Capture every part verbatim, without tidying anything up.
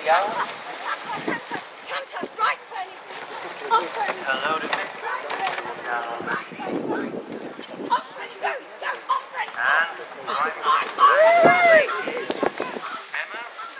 go. Right, Fanny. Off, Fanny. A load of it. Down on that. Off, Fanny, go. Go, off, Fanny. And right. Emma.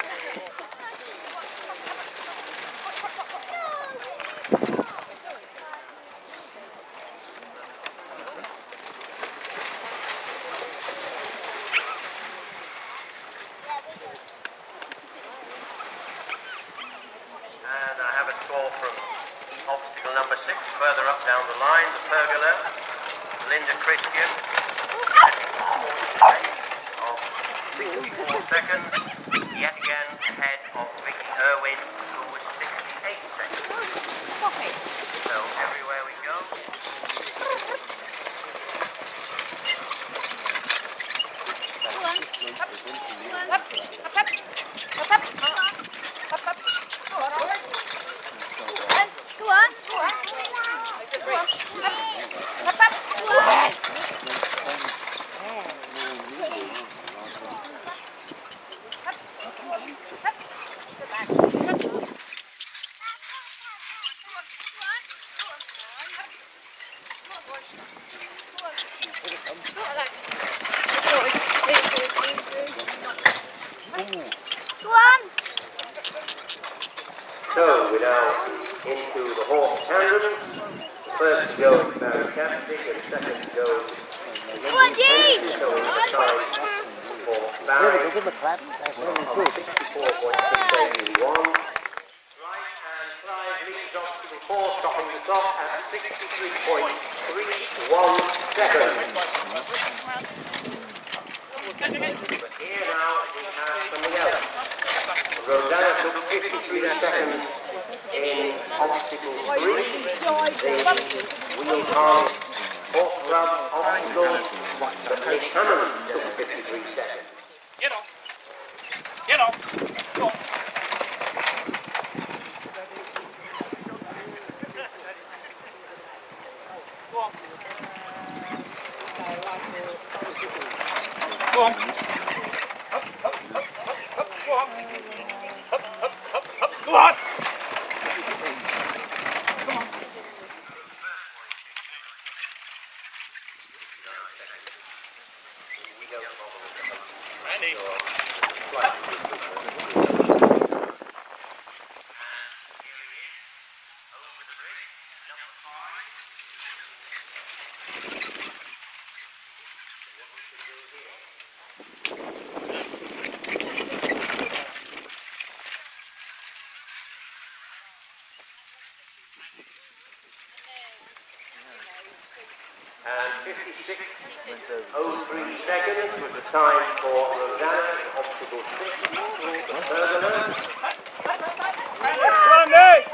And I have a score from obstacle number six, further up down the line, the pergola, Linda Christian, of sixty-four seconds, yet again ahead of Vicky Irwin, who was sixty-eight seconds. So everywhere we go. Up, up, up, up, up, up, up. Go on, go on, go on. Go on. Up, up, up. Go on. Go on. So we're now into the horse tandem. First to go is fantastic, and second to go Go on, G. showing the time for Barry Give him a clap. That's very good. sixty-four point two one. Right and Clive leads off to the four, stopping the top at sixty-three point three one seconds. But here now we have something else. Rosanna took fifty-three seconds in obstacle three, the wheel harness horse club obstacle, but Miss Hammond took fifty-three seconds. Get off. Get off. Go on. Go on. Go on. Up, up, up, up, up. Go on. Up, up, up, up. Go on. Come on. Ready. And fifty-six oh three seconds was the time for Rosanna, obstacle six, the pergola. Come on, Nate.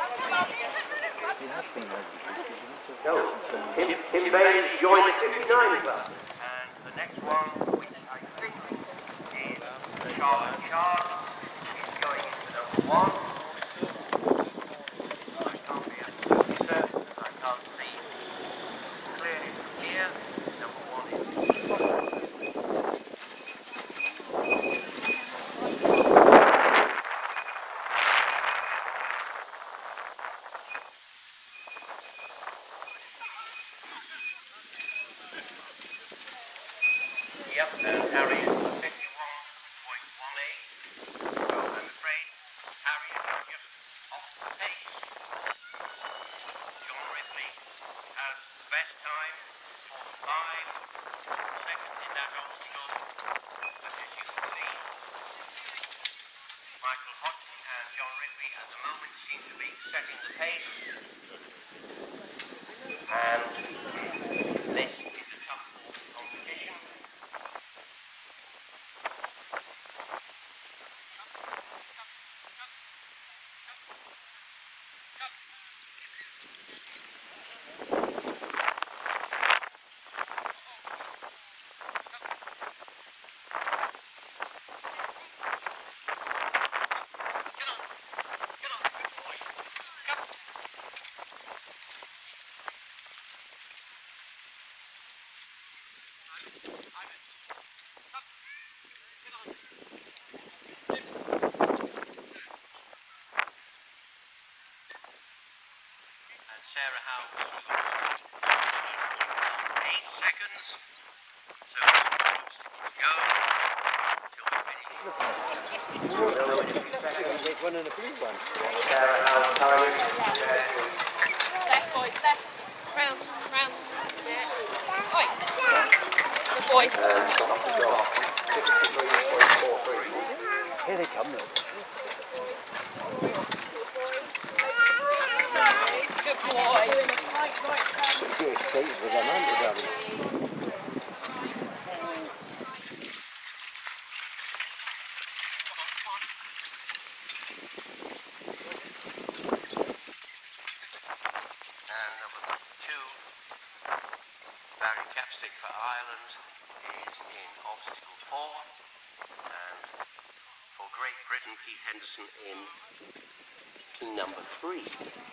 No, Tim, Tim Bailey joined the fifty-nine club. And the next one, which I think is Charlotte Chard, is going into number one. I can't be absolutely certain, I can't see clearly from here. Number one is... Yep, and Harry is fifty-one point one eight. So I'm afraid Harry is just off the pace. John Ripley has the best time, forty-five. Second in that obstacle, but as you can see, Michael Hodgson and John Ripley at the moment seem to be setting the pace. And this is a tough competition. Sarah House. Eight seconds. So go till we finish. There's one in the blue one. Sarah House time. Left, boys, left. Round, round. Yeah. Oi. Good boys. Here they come though. Good boy. You're excited with them, aren't you, Daddy? And number two, Barry Capstick for Ireland is in obstacle four, and for Great Britain, Keith Henderson in number three.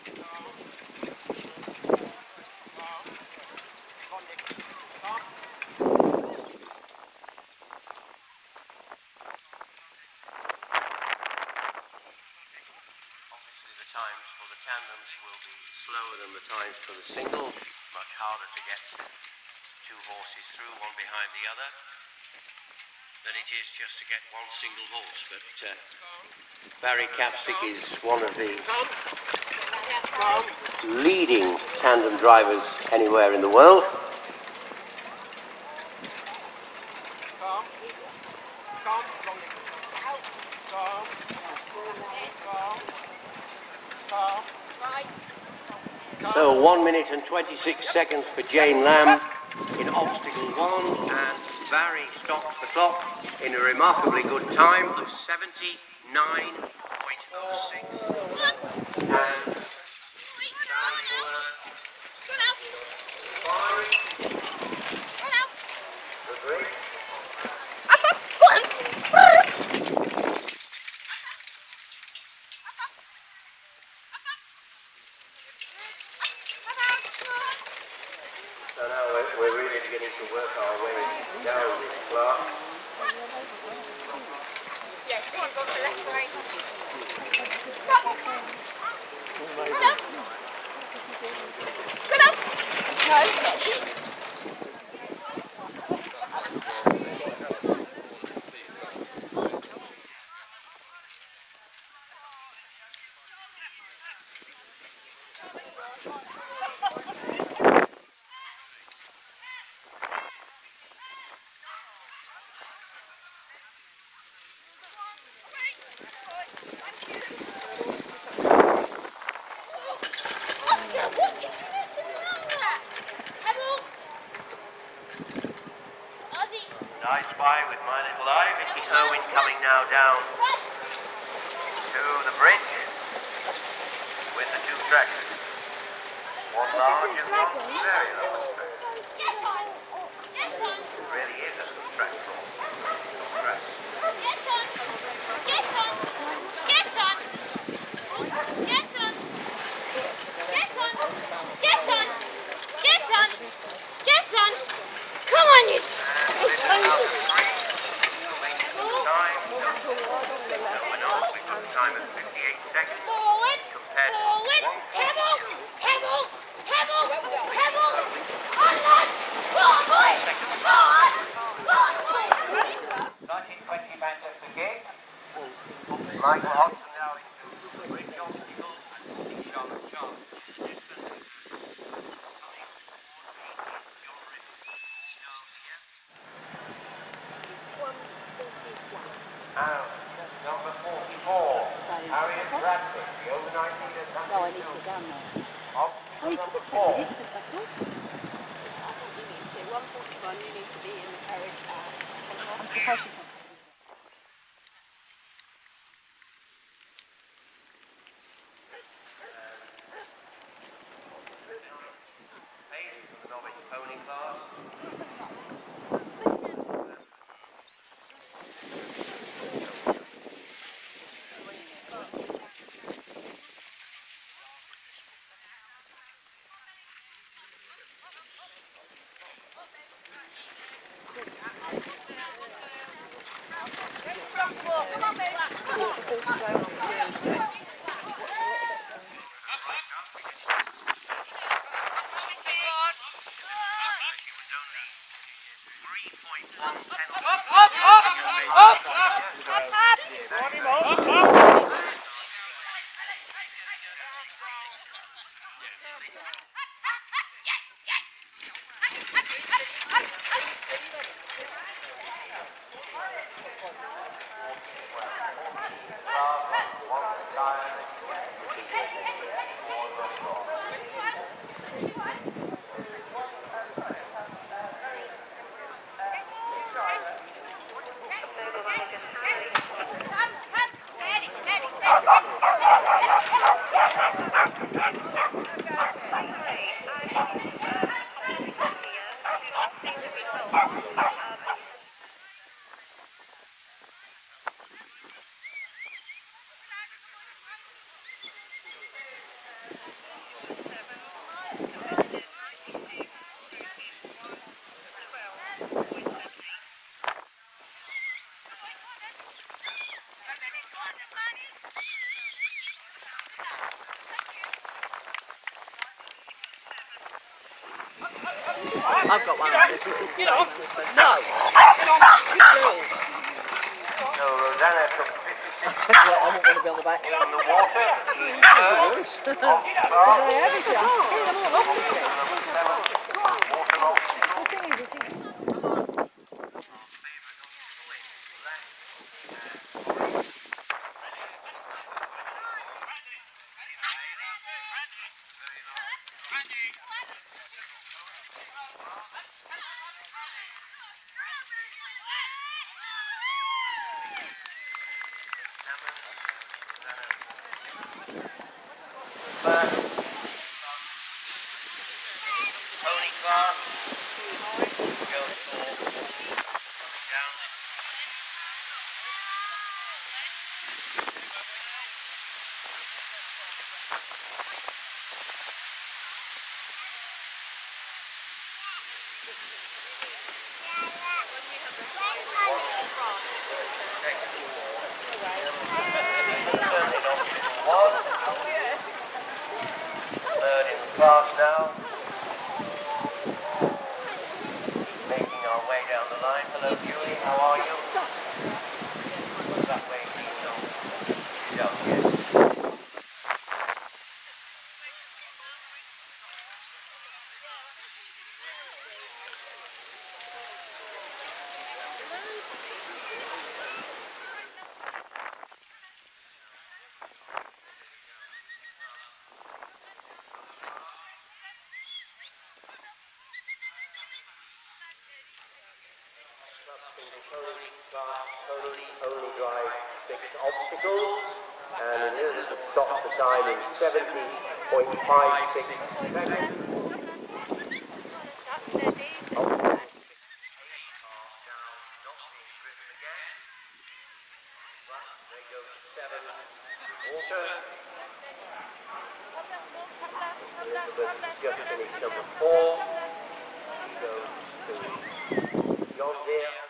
Obviously the times for the tandems will be slower than the times for the single, much harder to get two horses through, one behind the other, than it is just to get one single horse. But uh, Barry Capstick is one of the leading tandem drivers anywhere in the world. So one minute and twenty-six seconds for Jane Lamb in obstacle one, and Barry stops the clock in a remarkably good time of seventy-nine point oh six. And so now we're, we're really beginning to work our way down this class. Yeah, one's on the left, right. Go down. No. Nice spy with my little eye. Vicky Irwin coming now down to the bridge with the two tracks. One large and one very large track. It really is a good track for track. Get on. Get on. Get on. Get on. Get on. Get on. Get on. Get on. Come on, you. And this is now three. We'll make it good time. So we're not. We've got time at fifty-eight seconds. Forward. Compared to Forward. one Pebble. Pebble. Pebble. Pebble. On, lad. Go on, boy. Go on. Go on, boy. nineteen twenty Manchester Gate. Michael Hodgson now into bridge obstacles and Charlotte Charles. And number forty-four, Harriet Bradford, the over nineteen at No, I need to go down there. Obstacle Oh, you took number it four. down. You took that course. I think you need to. one forty-one, you need to be in the carriage at ten I'm past. surprised she's not. Ladies from the novice pony class. I've got one. Get on! No! Get on! Get on! So Rosanna took fifty-six I won't want to be on the back. in the water. She's third. Off the bar. Water obstacle. First, pony class, goes for down. One. Third in the class now. Making our way down the line. Hello, Julie. How are you? That way, please. No. You don't yet. Totally, totally only drive fixed obstacles, and it is to stop the time in seventy point five six seconds. That's steady. Oh. Not being driven again, but they go to seven. Water. Elizabeth just finished number four. She goes to John Deere.